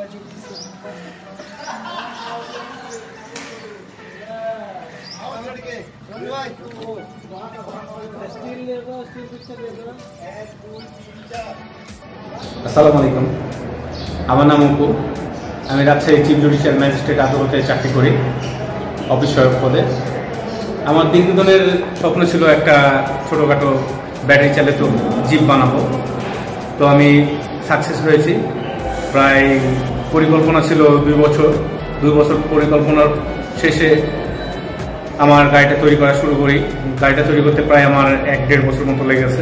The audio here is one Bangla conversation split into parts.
আসসালামু আলাইকুম, আমার নাম অপু। আমি রাজশাহী চিফ জুডিশিয়াল ম্যাজিস্ট্রেট আদালতে চাকরি করি অফিস সহায়ক পদে। আমার দীর্ঘদিনের স্বপ্ন ছিল একটা ছোটোখাটো ব্যাটারি চালিত জিপ বানাবো। তো আমি সাকসেস হয়েছি। প্রায় পরিকল্পনা ছিল 2 বছর পরিকল্পনার শেষে আমার গাড়িটা তৈরি করা শুরু করি। গাড়িটা তৈরি করতে প্রায় আমার 1-1.5 বছর মতো লেগেছে।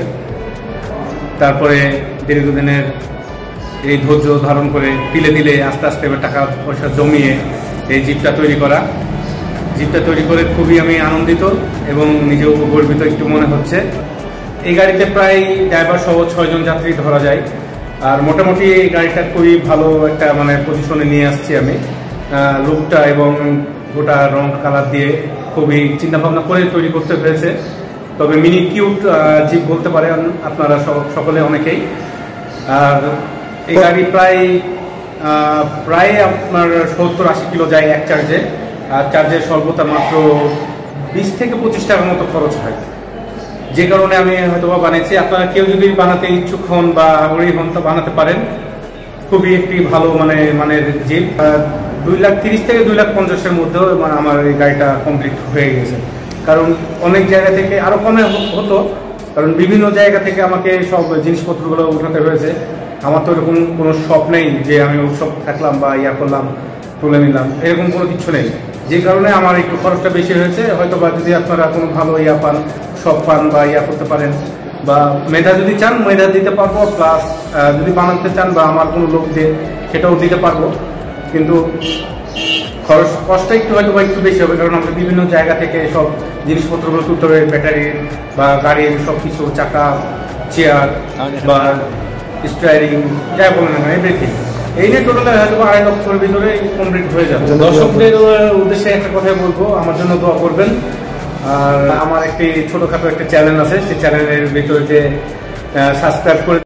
তারপরে দীর্ঘদিনের এই ধৈর্য ধারণ করে তিলে তিলে আস্তে আস্তে টাকা পয়সা জমিয়ে এই জিপটা তৈরি করা। জিপটা তৈরি করে খুবই আমি আনন্দিত এবং নিজেও গর্বিত একটু মনে হচ্ছে। এই গাড়িতে প্রায় ড্রাইভার সহ 6 জন যাত্রী ধরা যায়। আর মোটামুটি এই গাড়িটা খুবই ভালো একটা পজিশনে নিয়ে আসছি আমি। লুকটা এবং গোটা রং কালার দিয়ে খুবই চিন্তাভাবনা করে তৈরি করতে হয়েছে। তবে মিনি কিউট জিপ বলতে পারেন আপনারা সকলে অনেকেই। আর এই গাড়ি প্রায় আপনার 70-80 কিলো যায় এক চার্জে। আর চার্জের সর্বতা মাত্র 20 থেকে 25 টাকার মতো খরচ হয়, যে কারণে আমি হয়তো বানিয়েছি। আপনারা কেউ যদি বানাতে ইচ্ছুক হন বা আগ্রহী হন তো বানাতে পারেন। খুবই একটি ভালো মানের জিপ। 2,30,000 থেকে 2,50,000-এর মধ্যেও আমার এই গাড়িটা কমপ্লিট হয়ে গেছে। কারণ অনেক জায়গা থেকে আরো কমে হতো, কারণ বিভিন্ন জায়গা থেকে আমাকে সব জিনিসপত্রগুলো উঠাতে হয়েছে। আমার তো এরকম কোনো শপ নেই যে আমি সব থাকলাম বা করলাম তুলে নিলাম, এরকম কোনো কিছু নেই। যে কারণে আমার একটু খরচটা বেশি হয়েছে। হয়তো বা যদি আপনারা কোনো ভালো পান, শপ পান বা করতে পারেন, বা মেধা যদি চান মেধা দিতে পারবো, প্লাস যদি বানাতে চান বা আমার কোনো লোক দিয়ে সেটাও দিতে পারবো। কিন্তু কষ্টটা একটু হয়তো বা একটু বেশি হবে, কারণ আমরা বিভিন্ন জায়গা থেকে সব জিনিসপত্রগুলো তুলতে হবে। ব্যাটারির বা গাড়ির সবকিছু, চাকা, চেয়ার বা স্টিয়ারিং, যাই বলেন না, এভরিথিং। এই নিয়ে টোটাল হয়তো 2.5 লক্ষের ভিতরে কমপ্লিট হয়ে যাবে। দর্শকদের উদ্দেশ্যে একটা কথাই বলবো, আমার জন্য দোয়া করবেন। আর আমার একটি ছোটখাটো একটা চ্যানেল আছে, সেই চ্যানেলের ভিতরে যে সাবস্ক্রাইব করে